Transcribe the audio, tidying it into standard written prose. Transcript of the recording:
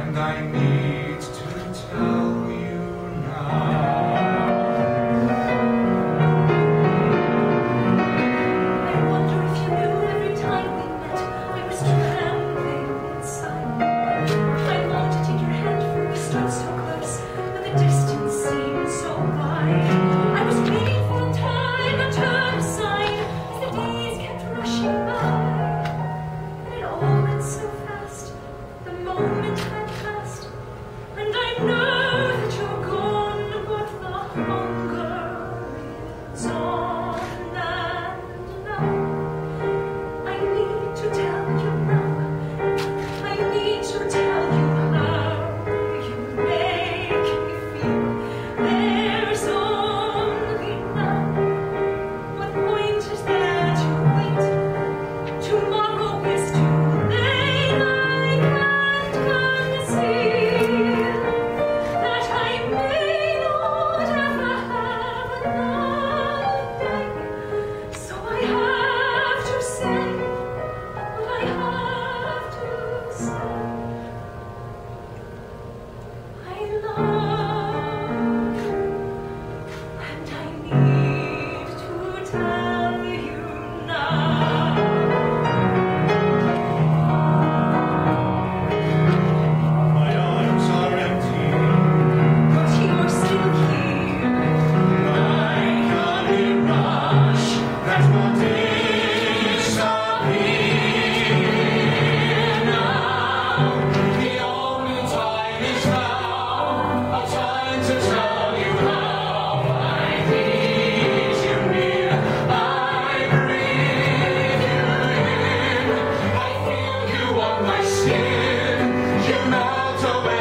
and I need to tell you now. I wonder if you knew every time we met I was trembling inside. I longed to take your hand, for we stood so close, and the distance seemed so wide. I was waiting for a time, a turn sign, as the days kept rushing by. And it all went so fast, the moment had passed, and I know that you're gone, but the hunger is on. And now I need to tell you now, I need to tell you how you make me feel. There's only now. What point is there to wait? Tomorrow is too late. I can't conceal that I may not ever have another day. So I have to say what I have to say. I love you, and I need to tell you now. My arms are empty, But you're still here. like a mirage that will disappear now. The only time is now, a time to tell you how I need you near. I breathe you in, I feel you on my skin, you melt away.